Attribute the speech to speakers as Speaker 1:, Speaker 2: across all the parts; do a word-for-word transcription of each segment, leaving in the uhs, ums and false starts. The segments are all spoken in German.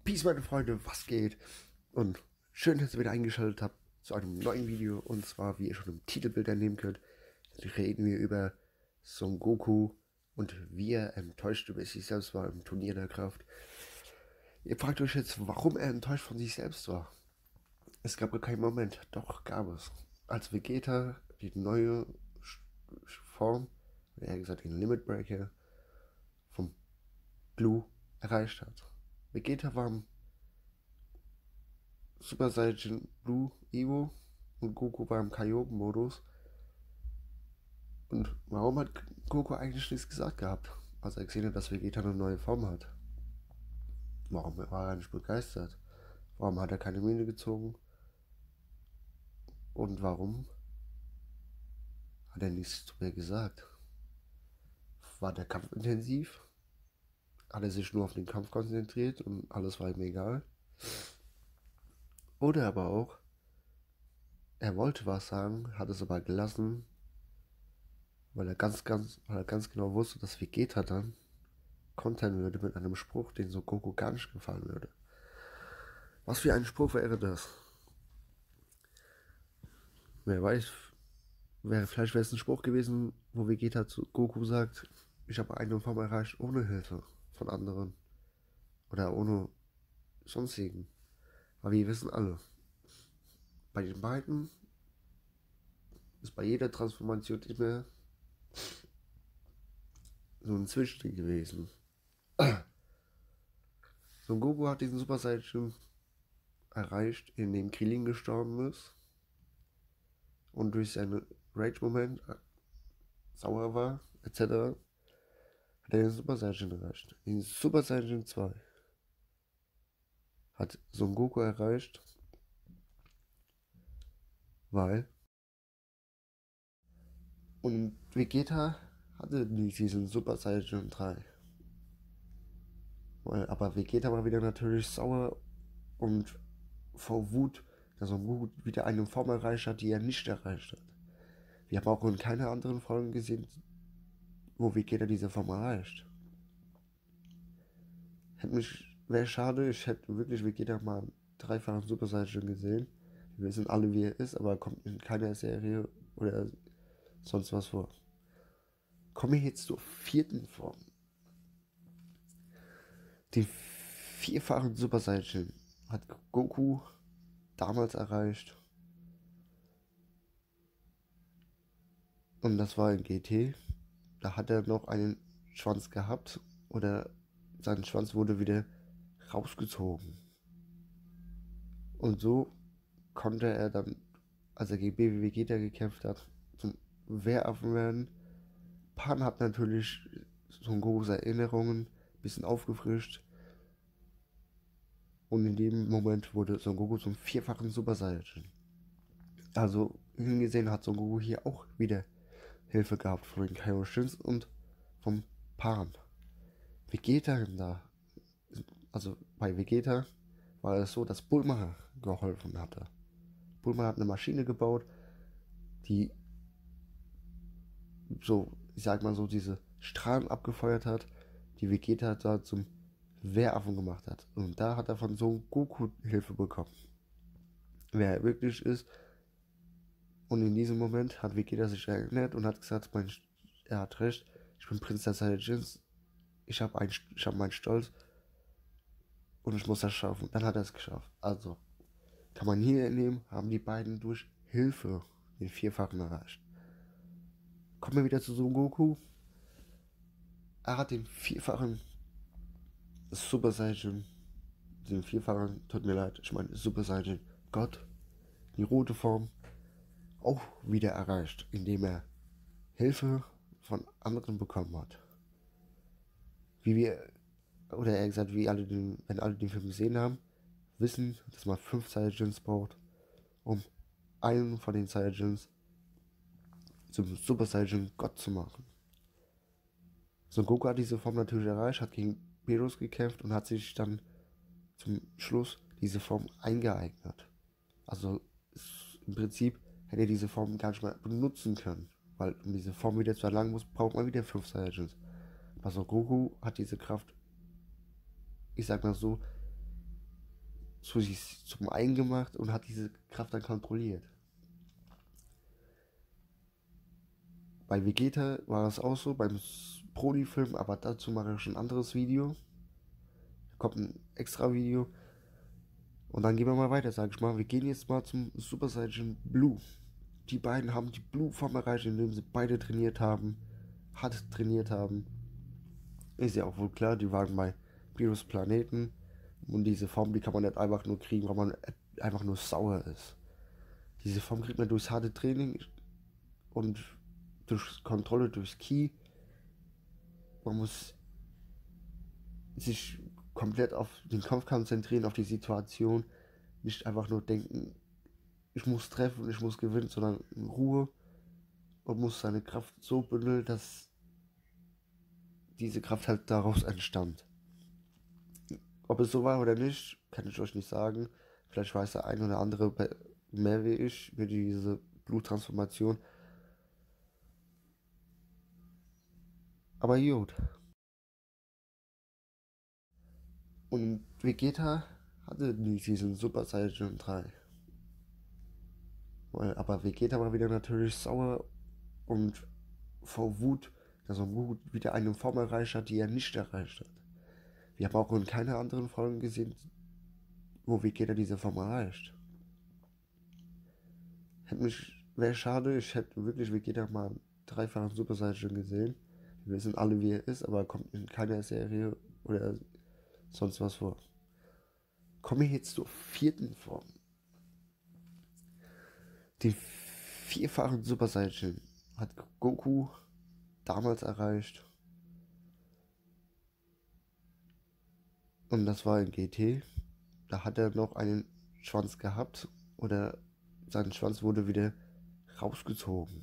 Speaker 1: Peace, meine Freunde, was geht? Und schön, dass ihr wieder eingeschaltet habt zu einem neuen Video. Und zwar, wie ihr schon im Titelbild entnehmen könnt, reden wir über Son Goku und wie er enttäuscht über sich selbst war im Turnier der Kraft. Ihr fragt euch jetzt, warum er enttäuscht von sich selbst war. Es gab keinen Moment, doch gab es. Als Vegeta die neue Form, oder eher gesagt den Limit Breaker vom Blue erreicht hat. Vegeta war im Super Saiyan Blue Evo und Goku war im Kaioken-Modus. Und warum hat Goku eigentlich nichts gesagt gehabt, als er gesehen hat, dass Vegeta eine neue Form hat? Warum war er nicht begeistert? Warum hat er keine Miene gezogen? Und warum hat er nichts zu mir gesagt? War der Kampf intensiv? Hat er sich nur auf den Kampf konzentriert und alles war ihm egal? Oder aber auch, er wollte was sagen, hat es aber gelassen, weil er ganz, ganz, weil er ganz genau wusste, dass Vegeta dann kontern würde mit einem Spruch, den so Goku gar nicht gefallen würde. Was für ein Spruch wäre das? Wer weiß, wäre, vielleicht wäre es ein Spruch gewesen, wo Vegeta zu Goku sagt, ich habe eine Form erreicht ohne Hilfe von anderen. Oder ohne sonstigen. Aber wir wissen alle, bei den beiden ist bei jeder Transformation immer so ein Zwischending gewesen. Son Goku hat diesen Super Saiyan erreicht, in dem Krillin gestorben ist und durch seinen Rage-Moment sauer war, et cetera, hat er den Super Saiyan erreicht. In Super Saiyan zwei hat Son Goku erreicht, weil und Vegeta hatte nicht diesen Super Saiyan drei. Weil, aber Vegeta war wieder natürlich sauer und vor Wut, dass Son Goku wieder eine Form erreicht hat, die er nicht erreicht hat. Wir haben auch in keiner anderen Folge gesehen, wo Vegeta diese Form erreicht. Hätte mich, wäre schade, ich hätte wirklich Vegeta mal einen dreifachen Super Saiyan gesehen. Wir wissen alle, wie er ist, aber er kommt in keiner Serie oder sonst was vor. Kommen wir jetzt zur vierten Form. Den vierfachen Super Saiyan hat Goku damals erreicht. Und das war in G T. Da hat er noch einen Schwanz gehabt. Oder sein Schwanz wurde wieder rausgezogen. Und so konnte er dann, als er gegen Baby Vegeta gekämpft hat, zum Wehraffen werden. Pan hat natürlich Son Gokus Erinnerungen ein bisschen aufgefrischt. Und in dem Moment wurde Son Goku zum vierfachen Super Saiyan. Also hingesehen hat Son Goku hier auch wieder Hilfe gehabt von den Kaioshins und vom Pan. Vegeta da, also bei Vegeta war es so, dass Bulma geholfen hatte. Bulma hat eine Maschine gebaut, die so, ich sag mal so, diese Strahlen abgefeuert hat, die Vegeta da zum Wehraffen gemacht hat. Und da hat er von Son Goku Hilfe bekommen. Wer er wirklich ist. Und in diesem Moment hat Vegeta sich erinnert und hat gesagt, mein, er hat recht, ich bin Prinz der Saiyajins, ich habe hab meinen Stolz und ich muss das schaffen. Dann hat er es geschafft. Also kann man hier entnehmen, haben die beiden durch Hilfe den vierfachen erreicht. Kommen wir wieder zu Son Goku. Er hat den vierfachen Super Saiyan, den vierfachen, tut mir leid, ich meine Super Saiyan Gott, die rote Form, auch wieder erreicht, indem er Hilfe von anderen bekommen hat. Wie wir, oder eher gesagt, wie alle den, wenn alle den Film gesehen haben, wissen, dass man fünf Saiyajins braucht, um einen von den Saiyajins zum Super Saiyan Gott zu machen. Son Goku hat diese Form natürlich erreicht, hat gegen Beerus gekämpft und hat sich dann zum Schluss diese Form eingeeignet. Also im Prinzip hätte er diese Form gar nicht mal benutzen können, weil um diese Form wieder zu erlangen muss, braucht man wieder fünf Saiyajins. Aber Son Goku hat diese Kraft, ich sag mal so, zu sich zum einen gemacht und hat diese Kraft dann kontrolliert. Bei Vegeta war es auch so, beim Broly-Film, aber dazu mache ich schon ein anderes Video. Da kommt ein extra Video. Und dann gehen wir mal weiter, sag ich mal. Wir gehen jetzt mal zum Super Saiyan Blue. Die beiden haben die Blue-Form erreicht, indem sie beide trainiert haben, hart trainiert haben. Ist ja auch wohl klar, die waren bei Piros Planeten. Und diese Form, die kann man nicht einfach nur kriegen, weil man einfach nur sauer ist. Diese Form kriegt man durchs harte Training und durch Kontrolle, durchs Ki. Man muss sich komplett auf den Kampf konzentrieren, auf die Situation. Nicht einfach nur denken, ich muss treffen, ich muss gewinnen, sondern in Ruhe. Man muss seine Kraft so bündeln, dass diese Kraft halt daraus entstand. Ob es so war oder nicht, kann ich euch nicht sagen. Vielleicht weiß der ein oder andere mehr wie ich über diese Bluttransformation. Aber gut. Und Vegeta hatte nie diesen Super Saiyan drei. Aber Vegeta war wieder natürlich sauer und vor Wut, dass er Wut wieder eine Form erreicht hat, die er nicht erreicht hat. Wir haben auch in keiner anderen Folge gesehen, wo Vegeta diese Form erreicht. Hätte mich, wäre schade, ich hätte wirklich Vegeta mal einen dreifachen Super Saiyan gesehen. Wir wissen alle, wie er ist, aber er kommt in keiner Serie oder sonst was vor. Kommen wir jetzt zur vierten Form. Den vierfachen Super Saiyan hat Goku damals erreicht. Und das war in G T. Da hat er noch einen Schwanz gehabt. Oder sein Schwanz wurde wieder rausgezogen.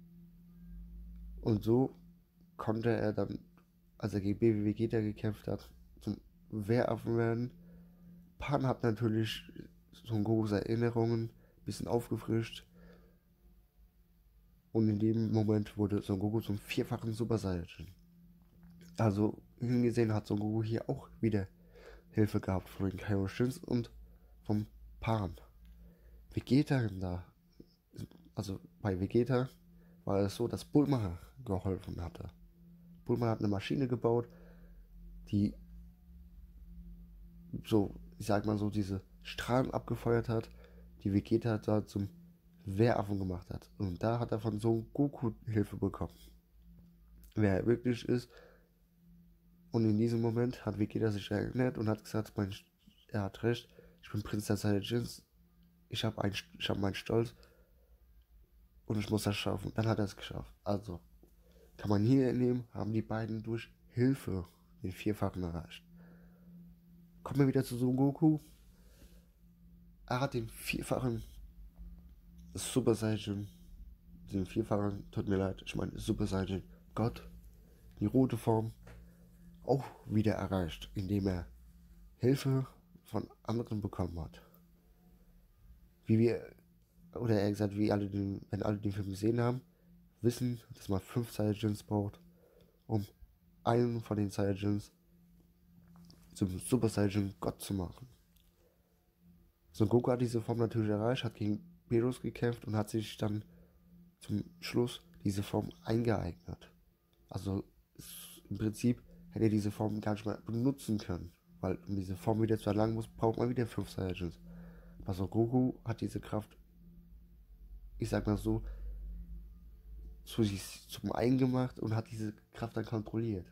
Speaker 1: Und so konnte er dann, als er gegen Baby Vegeta gekämpft hat, zum Wehraffen werden. Pan hat natürlich Son Gokus Erinnerungen ein bisschen aufgefrischt. Und in dem Moment wurde Son Goku zum vierfachen Super Saiyan. Also hingesehen hat Son Goku hier auch wieder Hilfe gehabt von den Kaioshins und vom Pan. Vegeta da, also bei Vegeta war es so, dass Bulma geholfen hatte. Bulma hat eine Maschine gebaut, die so, ich sag mal so, diese Strahlen abgefeuert hat, die Vegeta da zum Wehraffen gemacht hat. Und da hat er von Son Goku Hilfe bekommen. Wer er wirklich ist. Und in diesem Moment hat Vegeta sich erinnert und hat gesagt, mein, er hat recht, ich bin Prinz der Saiyajins, ich habe hab meinen Stolz und ich muss das schaffen. Dann hat er es geschafft. Also kann man hier entnehmen, haben die beiden durch Hilfe den Vierfachen erreicht. Kommen wir wieder zu Son Goku. Er hat den Vierfachen Super Saiyan, den Vierfachen, tut mir leid, ich meine Super Saiyan Gott, die rote Form, auch wieder erreicht, indem er Hilfe von anderen bekommen hat. Wie wir, oder eher gesagt, wie alle den, wenn alle den Film gesehen haben, wissen, dass man fünf Saiyajins braucht, um einen von den Saiyajins zum Super Saiyan Gott zu machen. Son Goku hat diese Form natürlich erreicht, hat gegen Beerus gekämpft und hat sich dann zum Schluss diese Form eingeeignet. Also im Prinzip hätte er diese Form gar nicht mehr benutzen können, weil um diese Form wieder zu erlangen muss, braucht man wieder fünf Saiyajins. Aber Son Goku hat diese Kraft, ich sag mal so, zu sich zum einen gemacht und hat diese Kraft dann kontrolliert.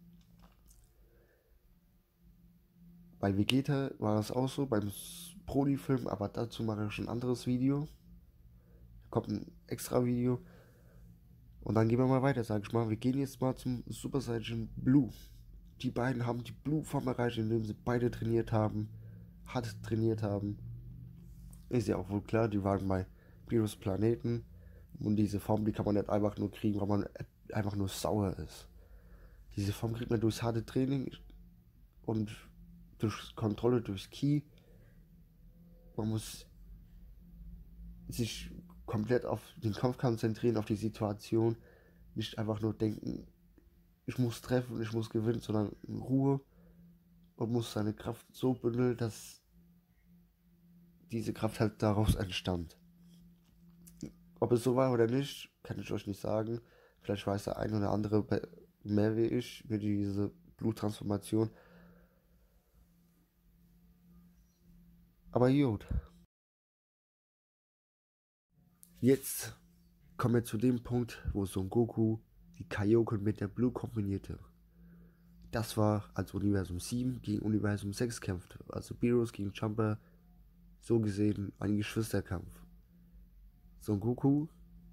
Speaker 1: Bei Vegeta war es auch so, beim Broly-Film, aber dazu mache ich schon ein anderes Video. Da kommt ein extra Video. Und dann gehen wir mal weiter, sag ich mal. Wir gehen jetzt mal zum Super Saiyan Blue. Die beiden haben die Blue-Form erreicht, indem sie beide trainiert haben, hart trainiert haben. Ist ja auch wohl klar, die waren bei Piros Planeten. Und diese Form, die kann man nicht einfach nur kriegen, weil man einfach nur sauer ist. Diese Form kriegt man durchs harte Training und durch Kontrolle, durchs Ki. Man muss sich komplett auf den Kampf konzentrieren, auf die Situation. Nicht einfach nur denken, ich muss treffen, ich muss gewinnen, sondern in Ruhe. Man muss seine Kraft so bündeln, dass diese Kraft halt daraus entstand. Ob es so war oder nicht, kann ich euch nicht sagen. Vielleicht weiß der ein oder andere mehr wie ich über diese Bluttransformation. Aber gut. Jetzt kommen wir zu dem Punkt, wo Son Goku die Kaioken mit der Blue kombinierte. Das war, als Universum sieben gegen Universum sechs kämpfte. Also Beerus gegen Champa, so gesehen ein Geschwisterkampf. Son Goku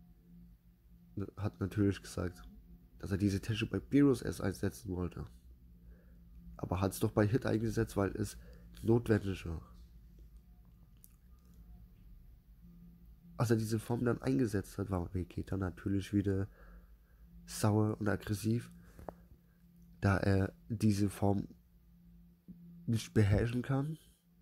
Speaker 1: hat natürlich gesagt, dass er diese Tasche bei Beerus erst einsetzen wollte. Aber hat es doch bei Hit eingesetzt, weil es notwendig war. Als er diese Form dann eingesetzt hat, war Vegeta natürlich wieder sauer und aggressiv, da er diese Form nicht beherrschen kann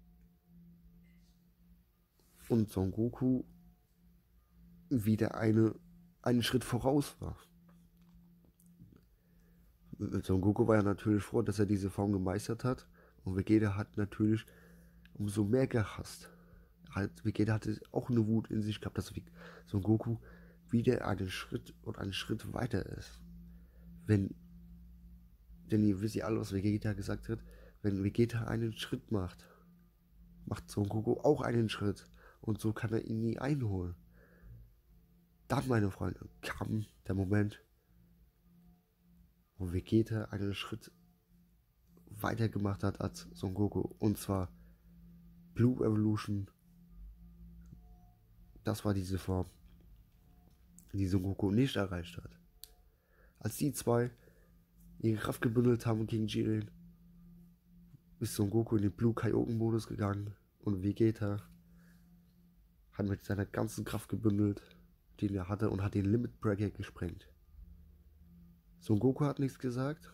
Speaker 1: und Son Goku wieder eine, einen Schritt voraus war. Son Goku war ja natürlich froh, dass er diese Form gemeistert hat, und Vegeta hat natürlich umso mehr gehasst. Halt, Vegeta hatte auch eine Wut in sich gehabt, dass Son Goku wieder einen Schritt und einen Schritt weiter ist. Wenn, denn ihr wisst ja alle, was Vegeta gesagt hat, wenn Vegeta einen Schritt macht, macht Son Goku auch einen Schritt, und so kann er ihn nie einholen. Dann, meine Freunde, kam der Moment, wo Vegeta einen Schritt weiter gemacht hat als Son Goku, und zwar Blue Evolution. Das war diese Form, die Son Goku nicht erreicht hat. Als die zwei ihre Kraft gebündelt haben gegen Jiren, ist Son Goku in den Blue Kaioken Modus gegangen, und Vegeta hat mit seiner ganzen Kraft gebündelt, den er hatte, und hat den Limit Breaker gesprengt. Son Goku hat nichts gesagt.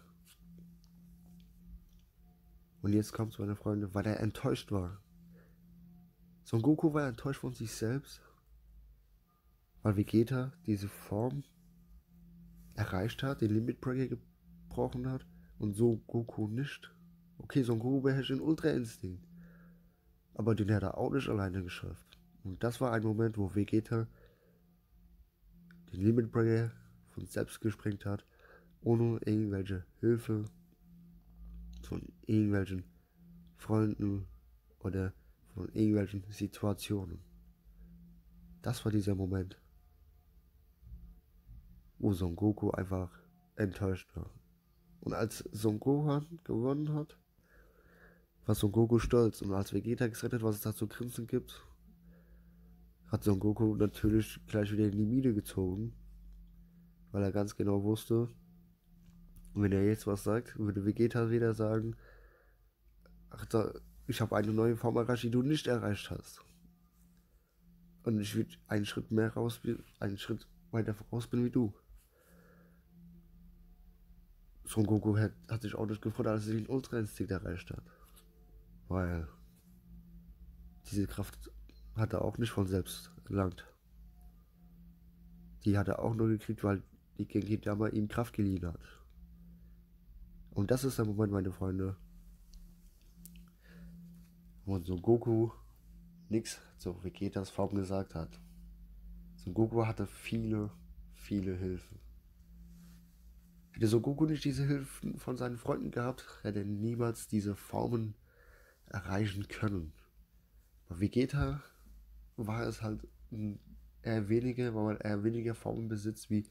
Speaker 1: Und jetzt kommt's, meine Freunde, weil er enttäuscht war. Son Goku war enttäuscht von sich selbst, weil Vegeta diese Form erreicht hat, den Limit Breaker gebrochen hat, und so Goku nicht. Okay, Son Goku beherrscht den Ultra Instinkt, aber den hat er auch nicht alleine geschafft. Und das war ein Moment, wo Vegeta den Limit Breaker von selbst gesprengt hat, ohne irgendwelche Hilfe von irgendwelchen Freunden oder von irgendwelchen Situationen. Das war dieser Moment, wo Son Goku einfach enttäuscht war. Und als Son Gohan gewonnen hat, war Son Goku stolz. Und als Vegeta gesagt hat, was es da zu grinsen gibt, hat Son Goku natürlich gleich wieder in die Mine gezogen, weil er ganz genau wusste, wenn er jetzt was sagt, würde Vegeta wieder sagen, ach da, ich habe eine neue Form erreicht, die du nicht erreicht hast. Und ich will einen Schritt mehr raus, einen Schritt weiter voraus bin wie du. Son Goku hat, hat sich auch nicht gefreut, als er den Ultra Instinkt erreicht hat. Weil diese Kraft hat er auch nicht von selbst erlangt. Die hat er auch nur gekriegt, weil die Genki Dama ihm Kraft geliehen hat. Und das ist der Moment, meine Freunde, wo Son Goku nichts zu Vegetas Form gesagt hat. Son Goku hatte viele, viele Hilfen. Hätte Son Goku nicht diese Hilfen von seinen Freunden gehabt, hätte er niemals diese Formen erreichen können. Bei Vegeta war es halt eher weniger, weil man eher weniger Formen besitzt wie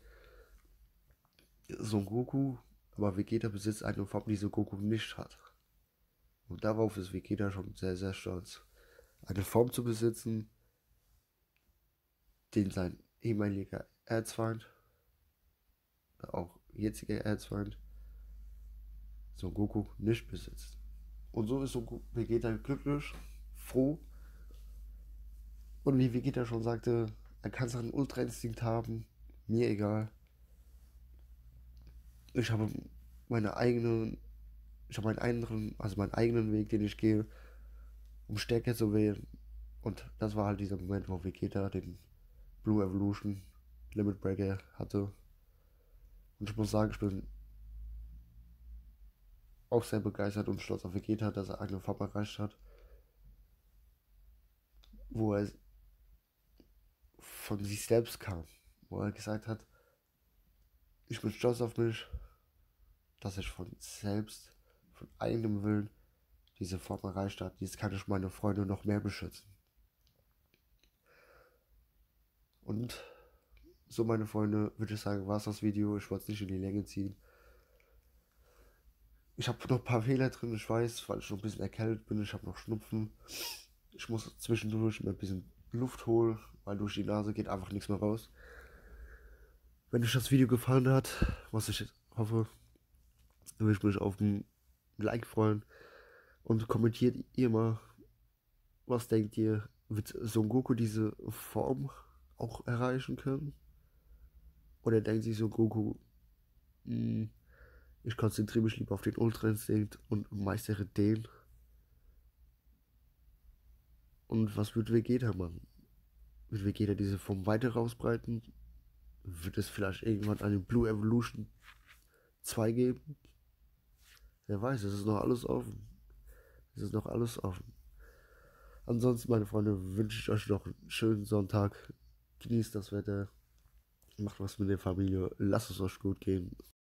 Speaker 1: Son Goku, aber Vegeta besitzt eine Form, die Son Goku nicht hat. Und darauf ist Vegeta schon sehr, sehr stolz. Eine Form zu besitzen, den sein ehemaliger Erzfeind, auch jetziger Erzfeind, Son Goku nicht besitzt. Und so ist Son Goku, Vegeta glücklich, froh. Und wie Vegeta schon sagte, er kann seinen Ultra-Instinkt haben, mir egal. Ich habe meine eigenen, ich habe meinen eigenen, also meinen eigenen Weg, den ich gehe, um stärker zu werden. Und das war halt dieser Moment, wo Vegeta den Blue Evolution Limit Breaker hatte. Und ich muss sagen, ich bin auch sehr begeistert und stolz auf Vegeta, dass er eine Form erreicht hat. wo er von sich selbst kam, wo er gesagt hat, ich bin stolz auf mich, dass ich von selbst, von eigenem Willen diese Form erreicht habe. Jetzt kann ich meine Freunde noch mehr beschützen. Und so, meine Freunde, würde ich sagen, war es das Video. Ich wollte es nicht in die Länge ziehen. Ich habe noch ein paar Fehler drin, ich weiß, weil ich noch ein bisschen erkältet bin. Ich habe noch Schnupfen. Ich muss zwischendurch mir ein bisschen Luft holen, weil durch die Nase geht einfach nichts mehr raus. Wenn euch das Video gefallen hat, was ich hoffe, würde ich mich auf ein Like freuen. Und kommentiert ihr mal, was denkt ihr, wird Son Goku diese Form auch erreichen können? Oder denkt sich Son Goku, mh, ich konzentriere mich lieber auf den Ultra Instinkt und meistere den? Und was wird Vegeta machen? Wird Vegeta diese Form weiter rausbreiten? Wird es vielleicht irgendwann eine Blue Evolution zwei geben? Wer weiß, es ist noch alles offen. Es ist noch alles offen. Ansonsten, meine Freunde, wünsche ich euch noch einen schönen Sonntag. Genießt das Wetter. Macht was mit der Familie. Lasst es euch gut gehen.